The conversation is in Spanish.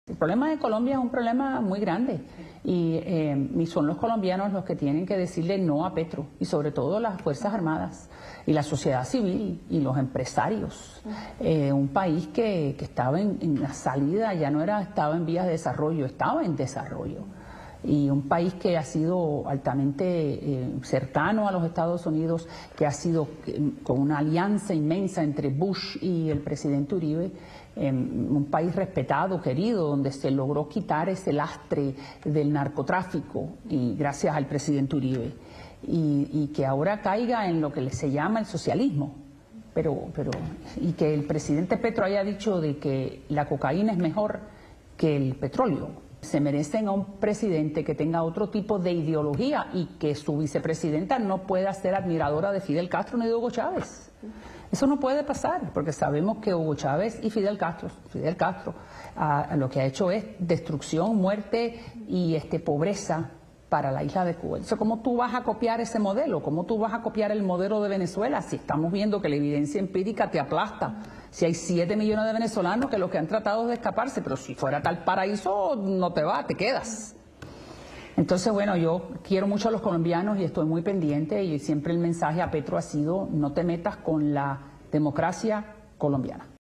El problema de Colombia es un problema muy grande y son los colombianos los que tienen que decirle no a Petro y sobre todo las Fuerzas Armadas y la sociedad civil y los empresarios. Un país que estaba en la salida, ya no estaba en vías de desarrollo, estaba en desarrollo. Y un país que ha sido altamente cercano a los Estados Unidos, que ha sido con una alianza inmensa entre Bush y el presidente Uribe, un país respetado, querido, donde se logró quitar ese lastre del narcotráfico y gracias al presidente Uribe, y que ahora caiga en lo que se llama el socialismo, y que el presidente Petro haya dicho de que la cocaína es mejor que el petróleo. Se merecen a un presidente que tenga otro tipo de ideología y que su vicepresidenta no pueda ser admiradora de Fidel Castro ni de Hugo Chávez. Eso no puede pasar, porque sabemos que Hugo Chávez y Fidel Castro lo que ha hecho es destrucción, muerte y pobreza para la isla de Cuba. Entonces, ¿cómo tú vas a copiar ese modelo? ¿Cómo tú vas a copiar el modelo de Venezuela si estamos viendo que la evidencia empírica te aplasta? Si hay 7 millones de venezolanos que lo que han tratado es de escaparse, pero si fuera tal paraíso no te vas, te quedas. Entonces, bueno, yo quiero mucho a los colombianos y estoy muy pendiente y siempre el mensaje a Petro ha sido no te metas con la democracia colombiana.